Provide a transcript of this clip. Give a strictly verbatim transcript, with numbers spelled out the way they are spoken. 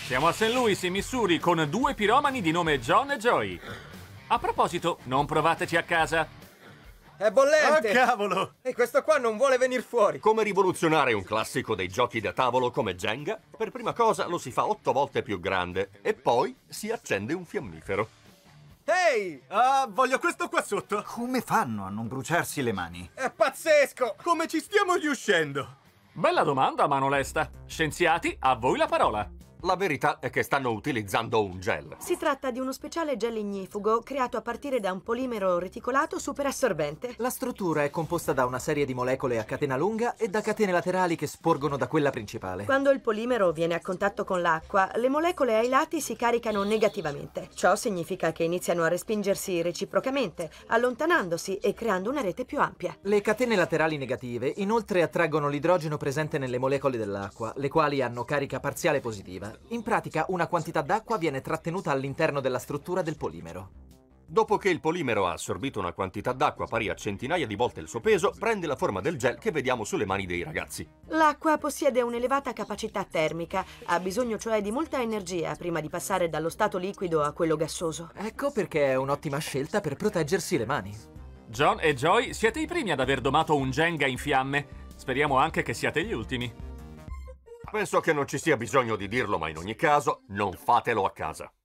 Siamo a Saint Louis, in Missouri, con due piromani di nome John e Joy. A proposito, non provateci a casa. È bollente! Oh, cavolo! E questo qua non vuole venire fuori. Come rivoluzionare un classico dei giochi da tavolo come Jenga? Per prima cosa lo si fa otto volte più grande e poi si accende un fiammifero. Ehi! Ah, voglio questo qua sotto. Come fanno a non bruciarsi le mani? È pazzesco! Come ci stiamo riuscendo? Bella domanda, mano lesta. Scienziati, a voi la parola. La verità è che stanno utilizzando un gel. Si tratta di uno speciale gel ignifugo creato a partire da un polimero reticolato super assorbente. La struttura è composta da una serie di molecole a catena lunga e da catene laterali che sporgono da quella principale. Quando il polimero viene a contatto con l'acqua, le molecole ai lati si caricano negativamente. Ciò significa che iniziano a respingersi reciprocamente, allontanandosi e creando una rete più ampia. Le catene laterali negative inoltre attraggono l'idrogeno presente nelle molecole dell'acqua, le quali hanno carica parziale positiva. In pratica, una quantità d'acqua viene trattenuta all'interno della struttura del polimero. Dopo che il polimero ha assorbito una quantità d'acqua pari a centinaia di volte il suo peso, prende la forma del gel che vediamo sulle mani dei ragazzi. L'acqua possiede un'elevata capacità termica, ha bisogno cioè di molta energia prima di passare dallo stato liquido a quello gassoso. Ecco perché è un'ottima scelta per proteggersi le mani. John e Joy, siete i primi ad aver domato un Jenga in fiamme. Speriamo anche che siate gli ultimi. Penso che non ci sia bisogno di dirlo, ma in ogni caso, non fatelo a casa.